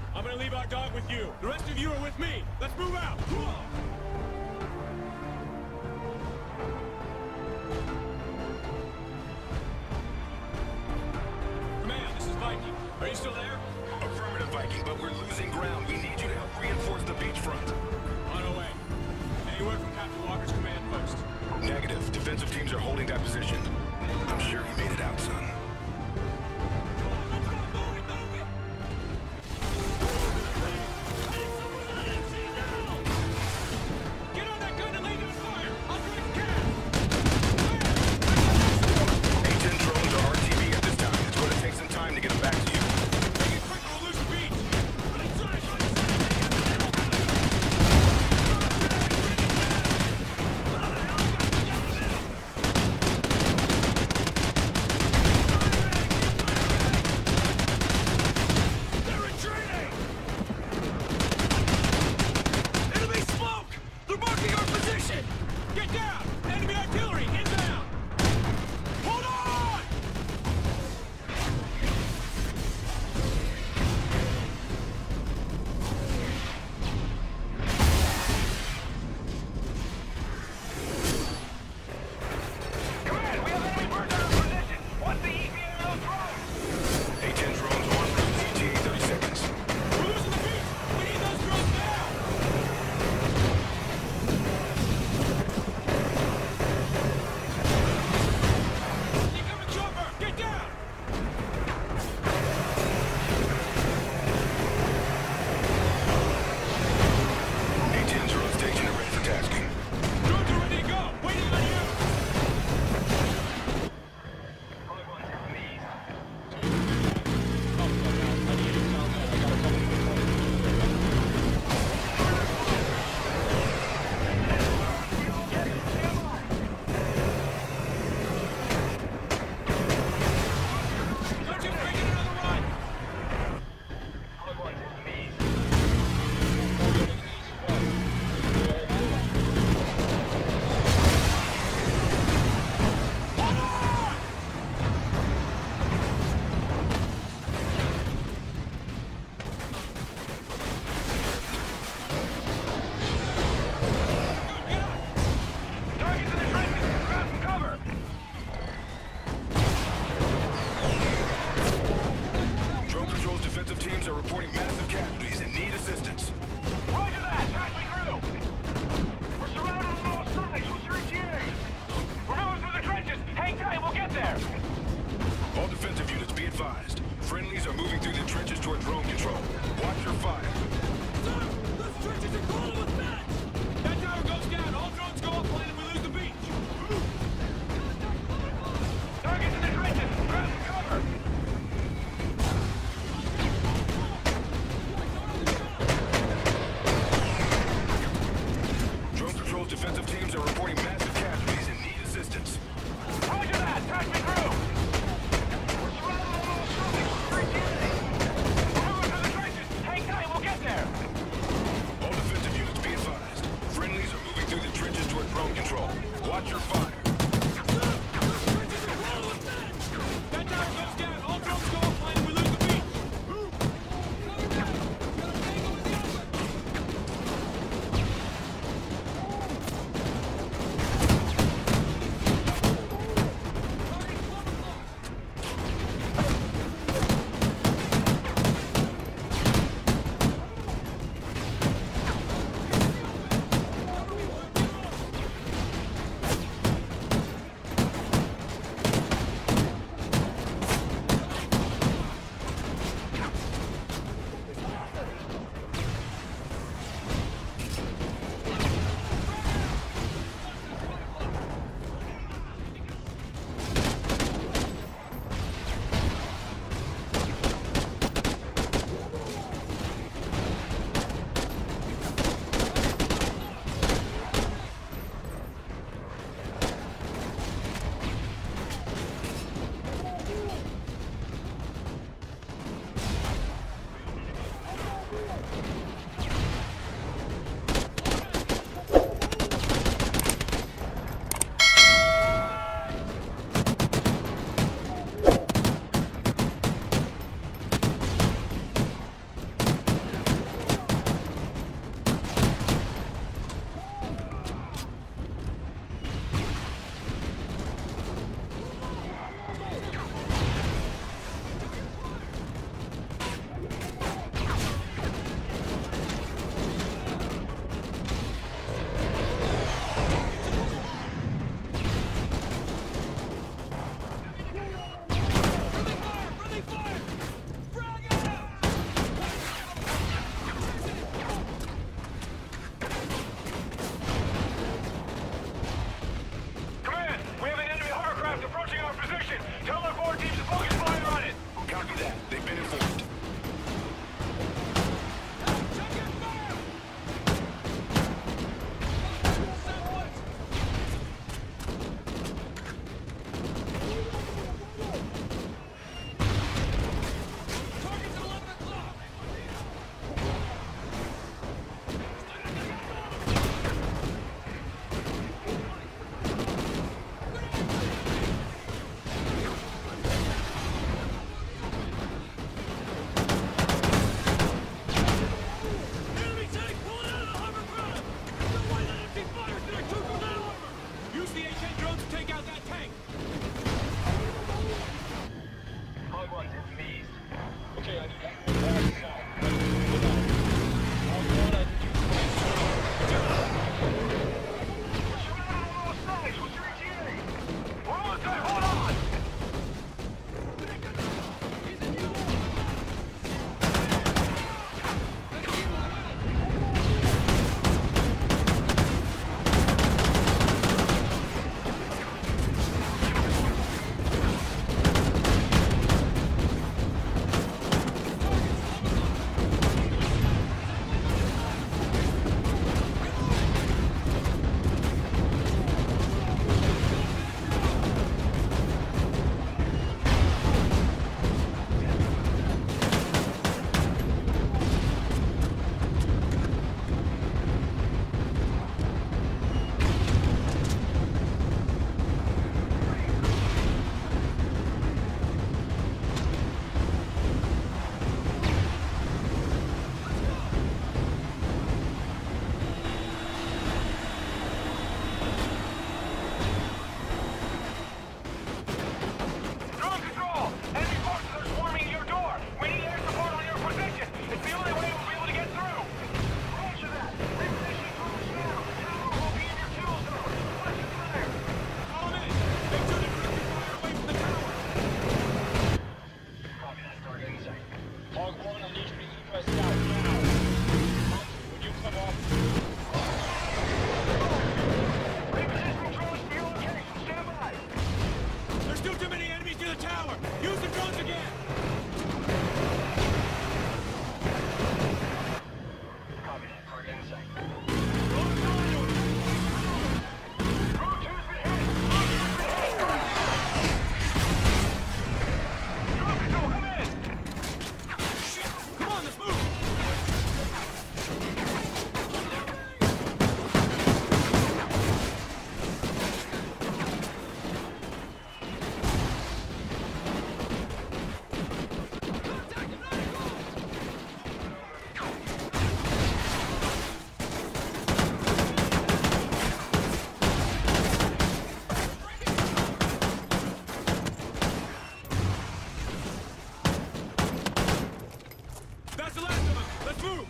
I'm gonna leave our dog with you. The rest of you are with me. Let's move out. Command, this is Viking. Are you still there? Affirmative, Viking, but we're losing ground. We need you to help reinforce the beachfront. On our way. Any word from Captain Walker's command post? Negative. Defensive teams are holding that position. I'm sure you made it out, son. last of them. Let's move.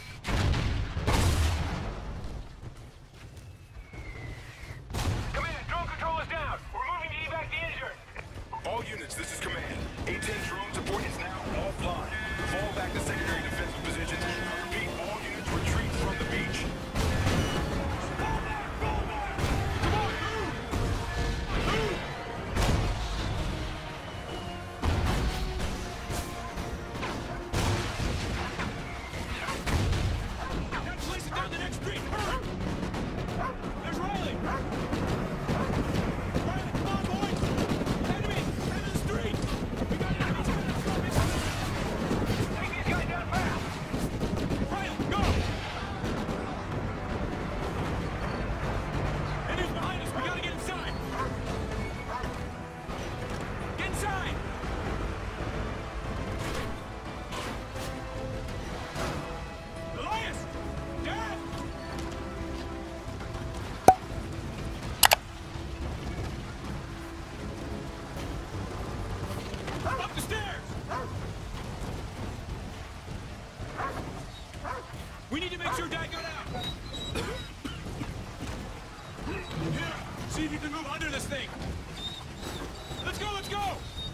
Command, drone control is down. We're moving to evac the injured. All units, this is command. A-10 drone support is now offline. Fall back to secondary defensive positions. Repeat, all units retreat from the beach. Got police down the next street. Hurry. There's Riley. Riley, come on, boys. Enemy, head to the street. We got enemies coming from this. Take these guys down fast. Riley, go. Enemies behind us. We gotta get inside. Get inside. Elias! Dad! Up the stairs! We need to make sure Dad got out! Yeah, see if you can move under this thing! Let's go, let's go!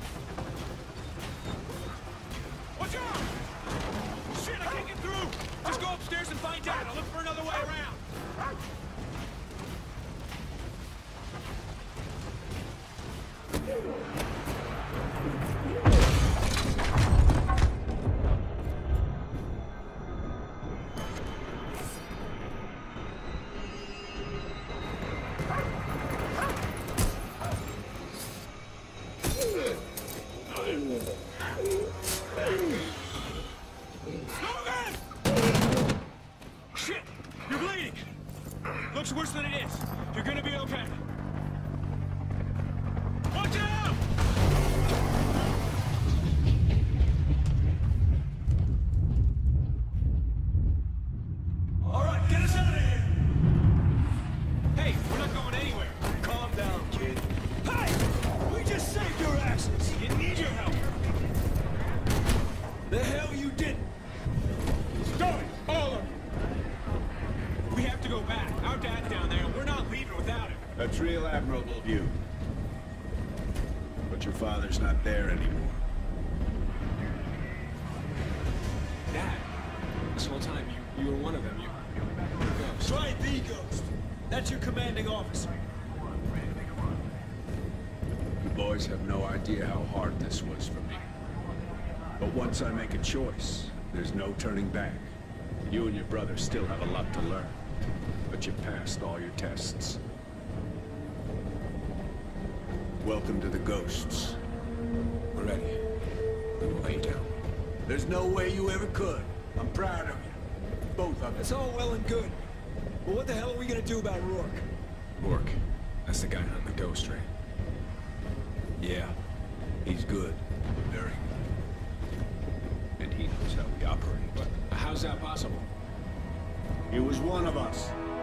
Watch out! Shit, I can't get through! Just go upstairs and find Dad. I'll look for another way around. Logan! Shit! You're bleeding! Looks worse than it is. You're gonna be okay. Watch out! All right, get us out of here! Hey, we're not going anywhere. Calm down, kid. Hey! We just saved your asses! You didn't need your help! The hell you didn't! Stop it! All of you! We have to go back. Our dad's down there, and we're not leaving without him. That's real admirable of you. But your father's not there anymore. Dad, this whole time you were one of them. You're a ghost. Right, the Ghost. That's your commanding officer. You boys have no idea how hard this was for me. But once I make a choice, there's no turning back. You and your brother still have a lot to learn. But you passed all your tests. Welcome to the Ghosts. We're ready. We will lay down. There's no way you ever could. I'm proud of you. Both of you. It's all well and good. But what the hell are we gonna do about Rourke? Rourke. That's the guy on the ghost train. Yeah, he's good. Very good. And he knows how we operate. But how's that possible? He was one of us.